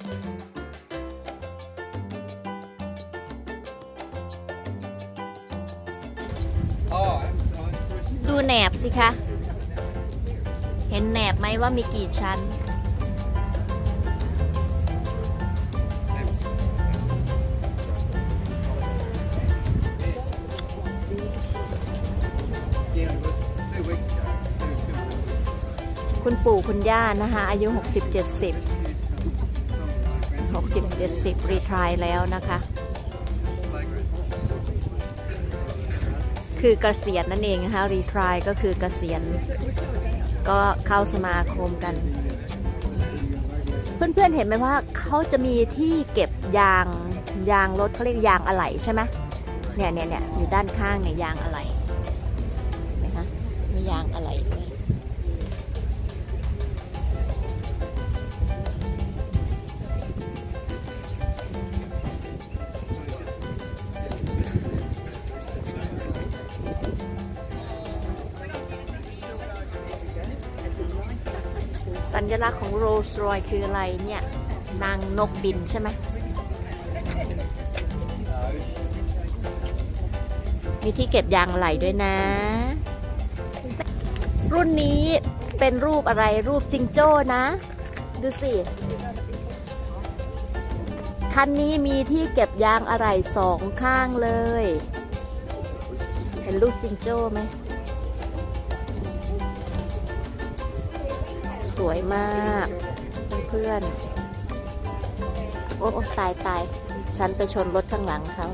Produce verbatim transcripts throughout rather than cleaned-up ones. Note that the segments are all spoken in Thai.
ดูแหนบสิคะเห็นแหนบไหมว่ามีกี่ชั้นคุณปู่คุณย่านะคะอายุหกสิบ เจ็ดสิบ หกสิบ เจ็ดสิบรีไทร์แล้วนะคะคือเกษียณนั่นเองนะคะรีไทร์ก็คือเกษียณก็เข้าสมาคมกันเพื่อนๆเห็นไหมว่าเขาจะมีที่เก็บยางยางรถเขาเรียกยางอะไหล่ใช่ไหมเนี่ยเนี่ยเนี่ยอยู่ด้านข้างเนี่ยยางอะไหล่นะคะมียางอะไหล่ด้วยสัญลักษณ์ของโรลส์รอยซ์คืออะไรเนี่ยนางนกบินใช่ไหมมีที่เก็บยางอะไหล่ด้วยนะรุ่นนี้เป็นรูปอะไรรูปจิงโจ้นะดูสิคันนี้มีที่เก็บยางอะไหล่สองข้างเลยเห็นรูปจิงโจ้ไหมสวยมากเพื่อนๆโอ้ตายตายฉันไปชนรถข้างหลังเขา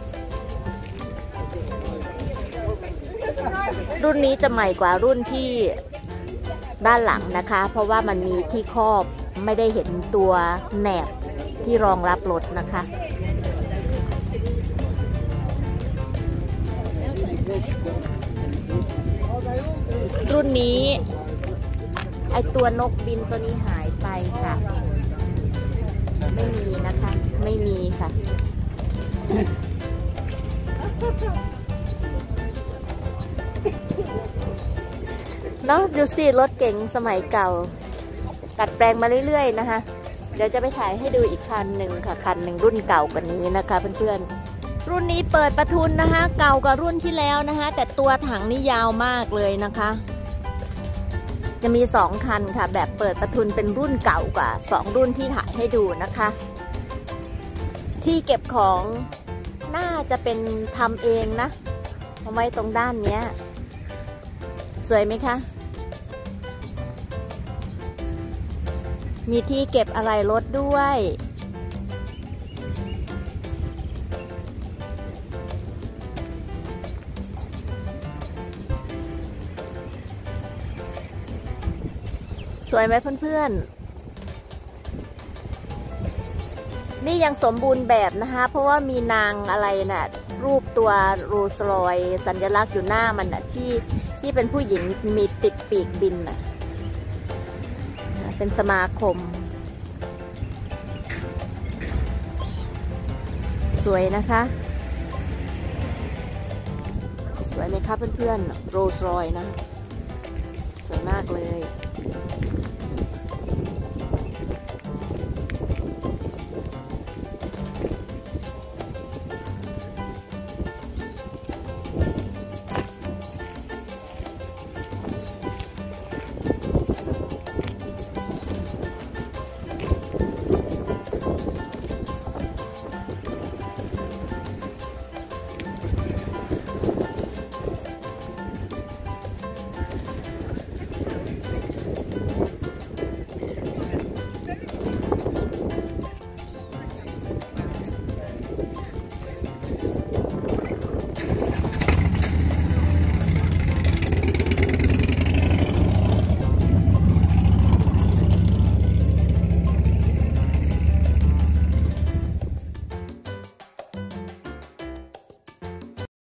รุ่นนี้จะใหม่กว่ารุ่นที่ด้านหลังนะคะเพราะว่ามันมีที่ครอบไม่ได้เห็นตัวแหนบที่รองรับรถนะคะรุ่นนี้ไอตัวนกบินตัวนี้หายไปค่ะไม่มีนะคะไม่มีค่ะเนาะดูสิรถเก๋งสมัยเก่าตัดแปลงมาเรื่อยๆนะคะเดี๋ยวจะไปถ่ายให้ดูอีกคันหนึ่งค่ะคันหนึ่งรุ่นเก่ากว่านี้นะคะเพื่อนๆรุ่นนี้เปิดประทุนนะคะเก่ากว่ารุ่นที่แล้วนะคะแต่ตัวถังนี่ยาวมากเลยนะคะจะมีสองคันค่ะแบบเปิดประทุนเป็นรุ่นเก่ากว่าสองรุ่นที่ถ่ายให้ดูนะคะที่เก็บของน่าจะเป็นทำเองนะเอาไว้ตรงด้านเนี้ยสวยไหมคะมีที่เก็บอะไรรถด้วยสวยไหมเพื่อนๆนี่ยังสมบูรณ์แบบนะคะเพราะว่ามีนางอะไรน่ะรูปตัวโรลส์รอยซ์สัญลักษณ์อยู่หน้ามันน่ะที่ที่เป็นผู้หญิงมีติดปีกบินน่ะเป็นสมาคมสวยนะคะสวยไหมคะเพื่อนๆโรลส์รอยซ์นะสวยมากเลย